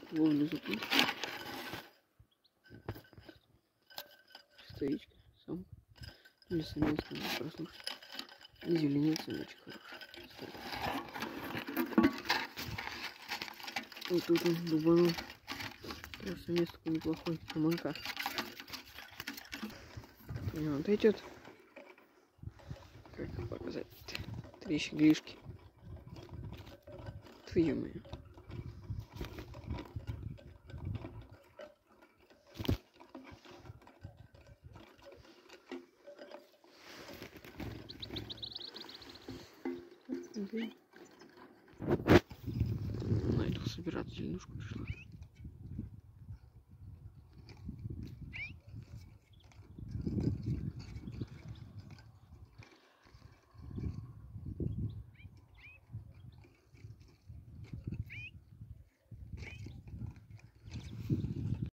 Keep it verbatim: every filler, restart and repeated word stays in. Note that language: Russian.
ловлю зубы. Стоичка, сам. Или самец надо прослушать. И зеленец очень хороший. Вот тут он дубанул. Тоже самец такой неплохой. Саманка. И вот идет. Как показать? Три щеглишки. Твою мою. На эту собирать зеленушку пришла.